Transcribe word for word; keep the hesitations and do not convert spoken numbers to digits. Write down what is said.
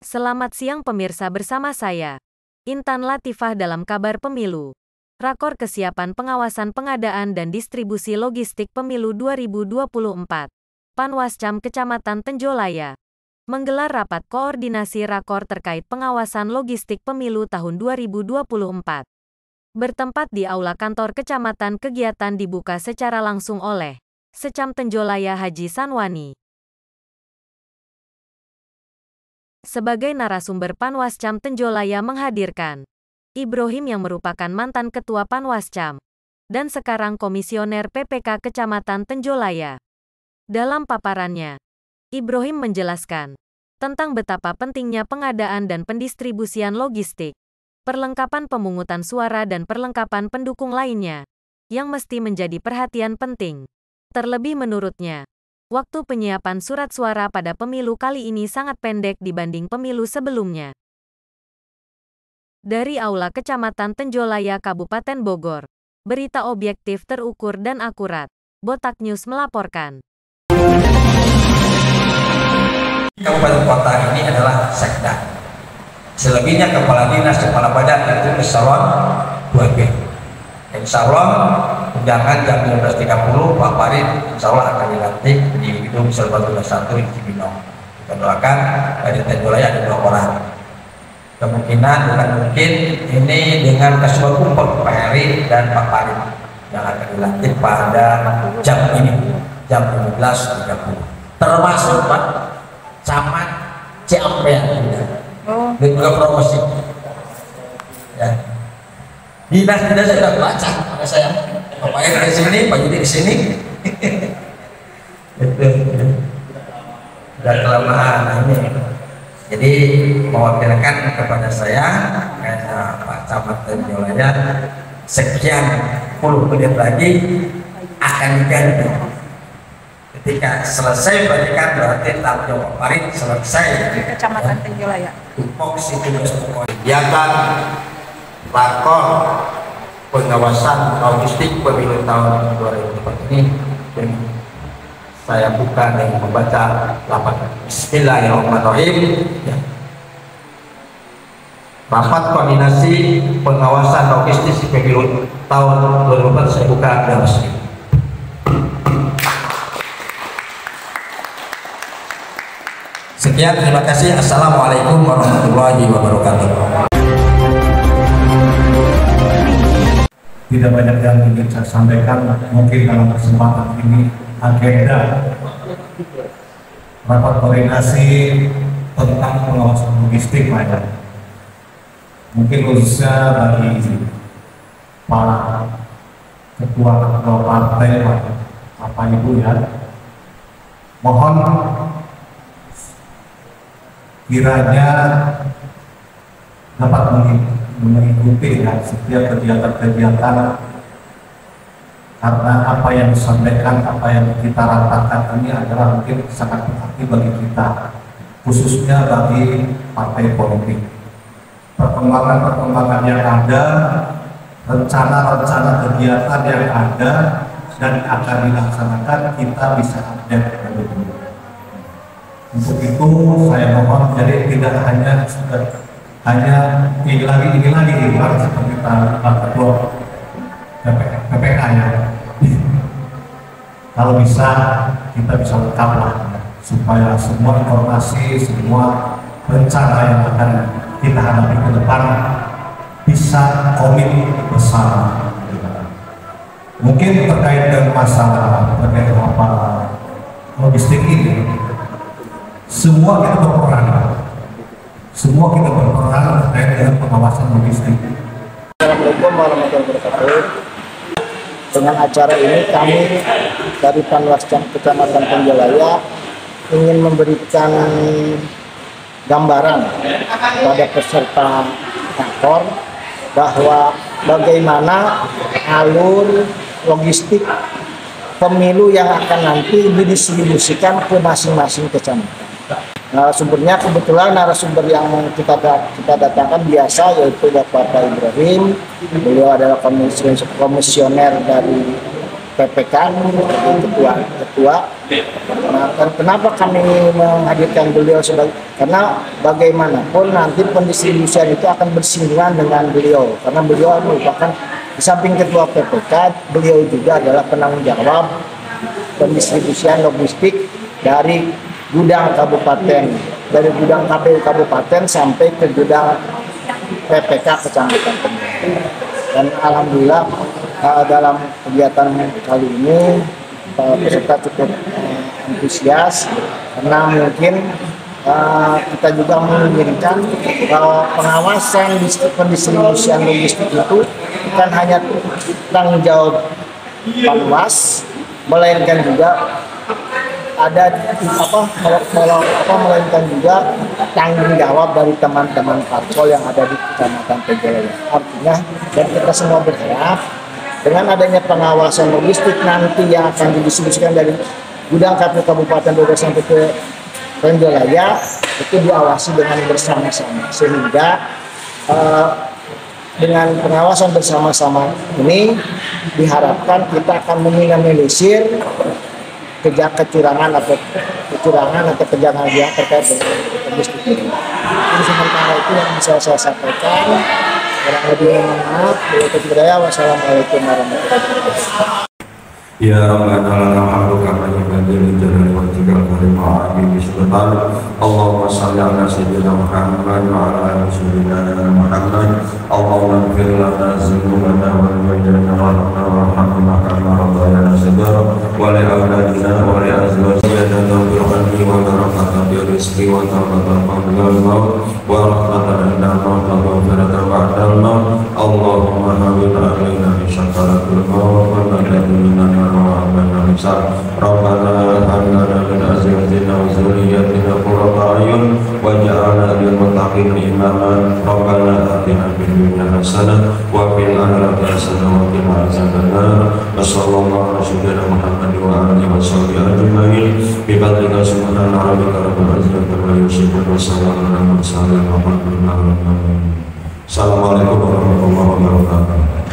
Selamat siang pemirsa, bersama saya, Intan Latifah dalam Kabar Pemilu. Rakor Kesiapan Pengawasan Pengadaan dan Distribusi Logistik Pemilu dua ribu dua puluh empat. Panwascam Kecamatan Tenjolaya menggelar rapat koordinasi rakor terkait pengawasan logistik pemilu tahun dua ribu dua puluh empat. Bertempat di Aula Kantor Kecamatan, kegiatan dibuka secara langsung oleh Secam Tenjolaya Haji Sanwani. Sebagai narasumber, Panwascam Tenjolaya menghadirkan Ibrohim yang merupakan mantan Ketua Panwascam dan sekarang Komisioner P P K Kecamatan Tenjolaya. Dalam paparannya, Ibrohim menjelaskan tentang betapa pentingnya pengadaan dan pendistribusian logistik, perlengkapan pemungutan suara dan perlengkapan pendukung lainnya yang mesti menjadi perhatian penting. Terlebih menurutnya, waktu penyiapan surat suara pada pemilu kali ini sangat pendek dibanding pemilu sebelumnya. Dari Aula Kecamatan Tenjolaya, Kabupaten Bogor, berita objektif, terukur, dan akurat. Botak News melaporkan. Kabupaten kota ini adalah sekda. Selebihnya kepala dinas, kepala badan itu insya Allah dua B. Insya Allah undangan jam lima belas tiga puluh Pak Farid insya Allah akan dilantik di gedung Serbaguna satu di Cibinong. Kita doakan dari Tenjolaya ada dua orang. Kemungkinan bukan mungkin ini dengan ketua kumpul Pak Heri dan Pak Farid yang akan dilantik pada jam ini jam lima belas tiga puluh. Termasuk Pak Camat Ciampea, oh. Dan juga promosi. Ya. Dinas-dinas sudah baca pada saya. Pak Heri di sini, Pak Yudi di sini. Itu sudah kelamaan ini. Jadi mewakilkan kepada saya, karena Pak Camat Tenjolaya, sekian puluh menit lagi akan diganti. Ketika selesai pelantikan berarti tahap Jawa Farid selesai. Kecamatan Tenjolaya. Tupoks itu kegiatan rakor pengawasan logistik pemilu tahun dua ribu dua puluh empat ini dan saya buka dengan membaca lapan Bismillahirrahmanirrahim. Ya. Rapat koordinasi pengawasan logistik pemilu tahun dua ribu dua puluh empat saya buka dengan resmi. Sekian, terima kasih. Assalamualaikum warahmatullahi wabarakatuh. Tidak banyak yang ingin saya sampaikan, mungkin dalam kesempatan ini agenda rapat koordinasi tentang pengawasan logistik banyak. Mungkin khususnya bagi para ketua-ketua partai, Bapak Ibu ya, mohon kiranya dapat mengikuti ya, setiap kegiatan-kegiatan, karena apa yang disampaikan, apa yang kita ratakan ini adalah mungkin sangat berarti bagi kita, khususnya bagi partai politik. Perkembangan-perkembangan yang ada, rencana-rencana kegiatan yang ada dan akan dilaksanakan, kita bisa update dulu. Untuk itu saya mohon, jadi tidak hanya hanya ini lagi ini lagi bukan seperti Pak Ketua P P K ya. Kalau bisa kita bisa lengkap lah, supaya semua informasi, semua rencana yang akan kita hadapi ke depan bisa komit bersama. Mungkin terkait dengan masalah terkait apa logistik ini, semua kita berperan, semua kita berperan terkait dengan pengawasan logistik. Assalamualaikum warahmatullahi wabarakatuh. Dengan acara ini kami dari Panwascam Kecamatan Tenjolaya ingin memberikan gambaran pada peserta rakor bahwa bagaimana alur logistik pemilu yang akan nanti didistribusikan ke masing-masing kecamatan. Narasumbernya kebetulan narasumber yang kita kita datangkan biasa, yaitu Bapak Ibrohim. Beliau adalah komisioner dari P P K sebagai ketua ketua. Nah, dan kenapa kami menghadirkan beliau sebagai, karena bagaimanapun nanti pendistribusian itu akan bersinggungan dengan beliau, karena beliau merupakan di samping ketua P P K, beliau juga adalah penanggung jawab pendistribusian logistik dari gudang kabupaten, dari gudang K P U kabupaten sampai ke gudang P P K kecamatan Tenjola. Dan alhamdulillah uh, dalam kegiatan kali ini uh, peserta cukup uh, antusias, karena mungkin uh, kita juga menginginkan uh, pengawasan pendistribusian logistik itu bukan hanya tanggung jawab Panwas, melainkan juga ada apa, kalau apa melainkan juga tanggung jawab dari teman-teman Patsol yang ada di Kecamatan Tenjola. Artinya, dan kita semua berharap dengan adanya pengawasan logistik nanti yang akan didistribusikan dari gudang K P U Kabupaten Bogor sampai ke Tenjolaya itu diawasi dengan bersama-sama, sehingga uh, dengan pengawasan bersama-sama ini diharapkan kita akan meminimalisir kerja kecurangan atau kecurangan atau kejahatan yang terkait dengan logistik ini. Jadi sementara itu yang bisa saya sampaikan. Kurang lebih mohon maaf. Wassalamualaikum warahmatullahi wabarakatuh. Ya Rabbana lakal hamdu kama yanbaghi li jalali wajhikal karim wa 'azimi sultanik. Allahumma shalli ala sayyidina Muhammad wa ala ali sayyidina Muhammad. Allahumma ighfir lana dzunubana wa walidayna warhamna kama rabbayana shaghira wa li awladina wa li azwajina bil qalbi wa barakatan bi rizqi wa tawbatan qabla al-maut wa rahmatan inda al-maut wa maghfiratan ba'da al-maut. Allahumma hawwin 'alaina bi syakaratil maut wa nadina Rabbana hab lana min azwajina wa dhurriyyatina qurrata a'yun waj'alna lil muttaqina imama. Rabbana atina fid dunya hasanah wa fil akhirati hasanah wa qina adzabannar. Wassallallahu ala sayyidina Muhammad wa alihi washabbihi ajma'in bi fadlika subhana rabbika rabbil izzati amma yasifun wa salamun alal mursalin walhamdulillahi rabbil alamin. Assalamualaikum warahmatullahi wabarakatuh.